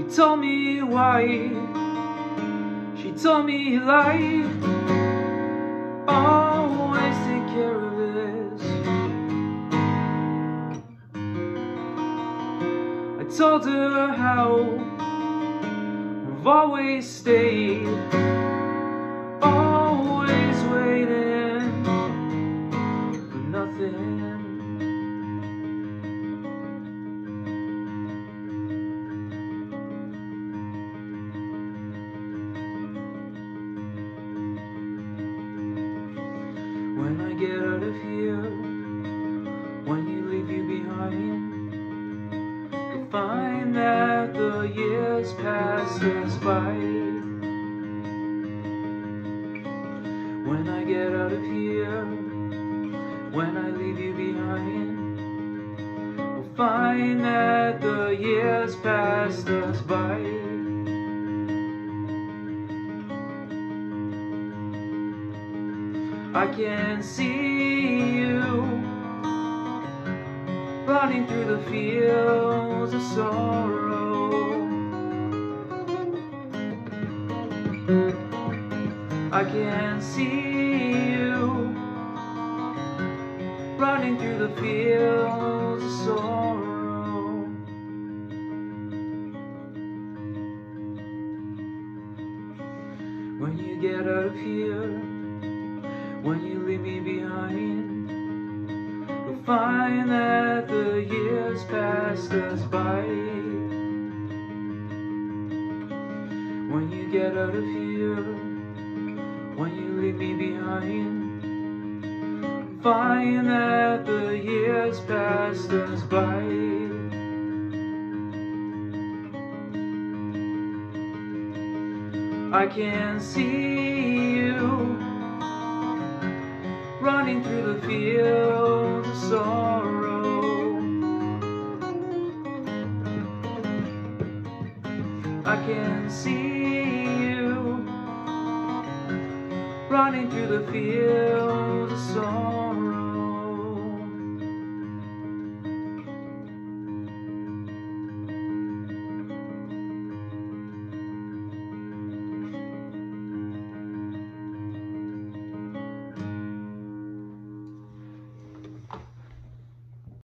told me why, she told me life, always take care of this. I told her how we've always stayed, always waiting for nothing. When I get out of here, when you leave you behind, you'll find that the years passed us by. When I get out of here, when I leave you behind, you'll find that the years passed us by. I can see you running through the fields of sorrow. I can see you running through the fields of sorrow. When you get out of here, when you leave me behind, you'll find that the years passed us by. When you get out of here, when you leave me behind, you'll find that the years passed us by. I can see you running through the fields of sorrow. I can see you running through the fields of sorrow.